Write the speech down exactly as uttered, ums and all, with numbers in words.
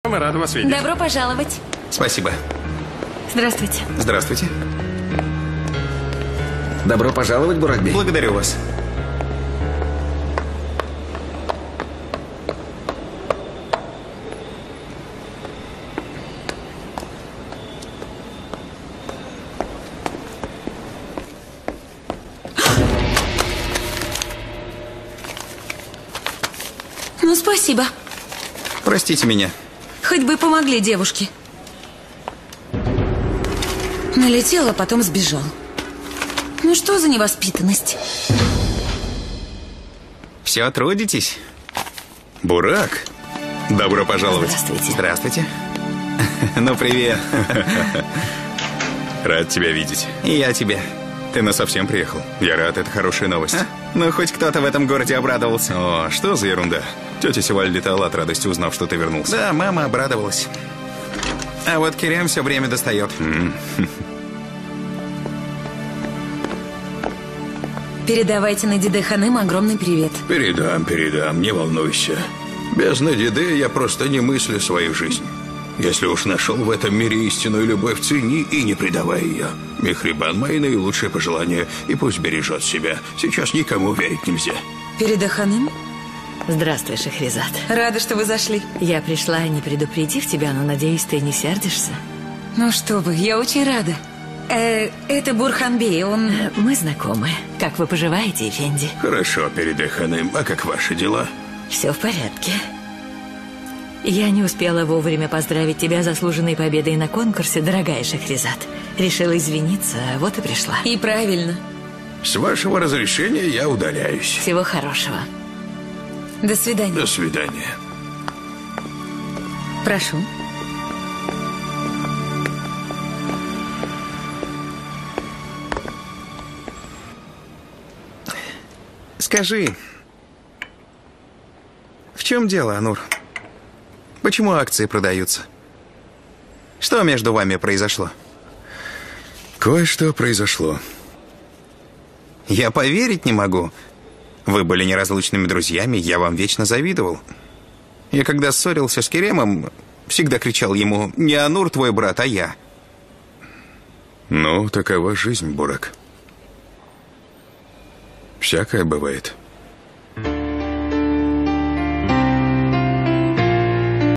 Мы рады вас видеть. Добро пожаловать. Спасибо. Здравствуйте. Здравствуйте. Добро пожаловать, Буракбей. Благодарю вас. Ну, спасибо. Простите меня. Хоть бы помогли девушке. Налетел, а потом сбежал. Ну что за невоспитанность? Все трудитесь? Бурак, добро пожаловать. Здравствуйте. Здравствуйте. Ну, привет. Рад тебя видеть. И я тебе. Ты насовсем приехал. Я рад, это хорошая новость. А? Ну, хоть кто-то в этом городе обрадовался. О, что за ерунда? Тетя Севаль летала от радости, узнав, что ты вернулся. Да, мама обрадовалась. А вот Керем все время достает. М. Передавайте Надиде Ханым огромный привет. Передам, передам, не волнуйся. Без Надиды я просто не мыслю свою жизнь. Если уж нашел в этом мире истинную любовь, цени и не предавай ее. Мехрибан, мои наилучшие пожелания, и пусть бережет себя. Сейчас никому верить нельзя. Переда Ханым? Здравствуй, Шахризад. Рада, что вы зашли. Я пришла, не предупредив тебя, но, надеюсь, ты не сердишься. Ну что вы, я очень рада. Э, это Бурханбей, он... Э, Мы знакомы. Как вы поживаете, Эфенди? Хорошо, передай, Ханым. А как ваши дела? Все в порядке. Я не успела вовремя поздравить тебя с заслуженной победой на конкурсе, дорогая Шахризад. Решила извиниться, вот и пришла. И правильно. С вашего разрешения я удаляюсь. Всего хорошего. До свидания. До свидания. Прошу. Скажи, в чем дело, Анур? Почему акции продаются? Что между вами произошло? Кое-что произошло. Я поверить не могу. Вы были неразлучными друзьями, я вам вечно завидовал. Я когда ссорился с Керемом, всегда кричал ему: не Анур твой брат, а я. Ну, такова жизнь, Бурак. Всякое бывает.